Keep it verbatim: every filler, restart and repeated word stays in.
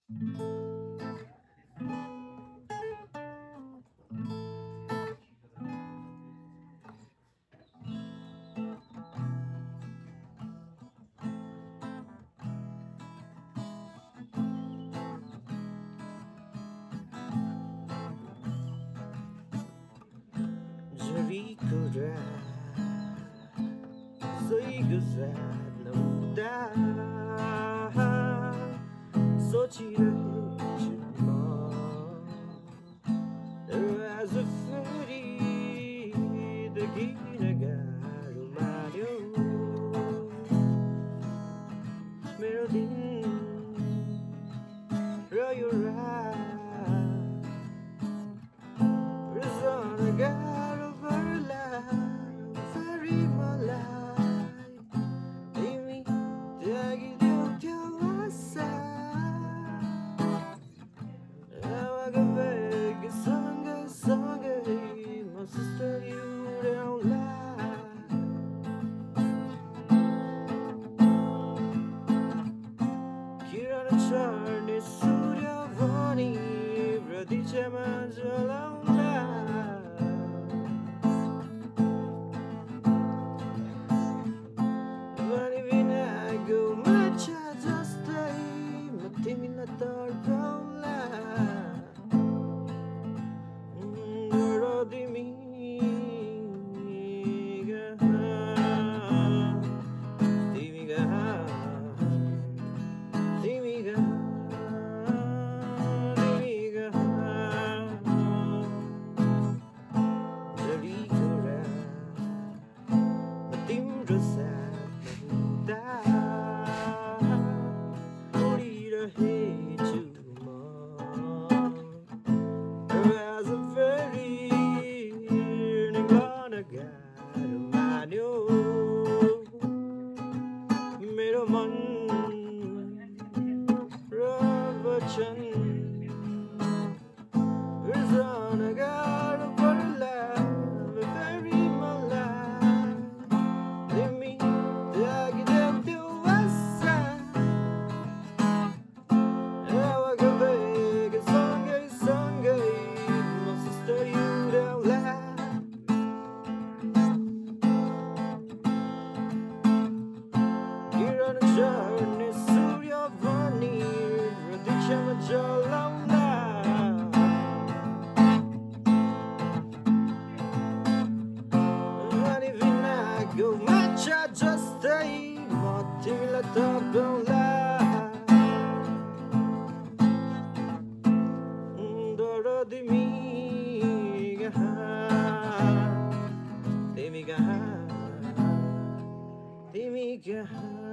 Jhariko Raat सोईको साथ लौटा सोचिरहेछु म आज फेरि देखिन गाह्रो मान्यो मेरो दिन र यो रात रिसाउन गाह्रो पर्ला फेरि मलाई तिमी त्यागिदेऊ आशा हावाको वेग सँगै सँगै म सुस्तरी उड्याउला किरण छर्ने सूर्य भनी प्रतीक्षामा जलाउला भनी बिनाको माछा जस्तै म तिमीलाई तर्पाउला र तिमी कहाँ तिमी कहाँ तिमी कहाँ तिमी कहाँ Jhariko Raat म तिम्रो साथमा हुँदा उडिरहेछु म आज फेरि निक्लन गाह्रो मान्यो मेरो मन र वचन रिसाउन गाह्रो पर्ला फेरि मलाई तिमी त्यागिदेऊ आशा हावाको वेग सँगै सँगै म सुस्तरी उड्याउला किरण झर्ने सूर्य भनी प्रतीक्षामा जलाउला अनि बिनाको माछा जस्तै म तिमीलाई तर्पाउला तर तिमी कहाँ तिमी कहाँ तिमी कहाँ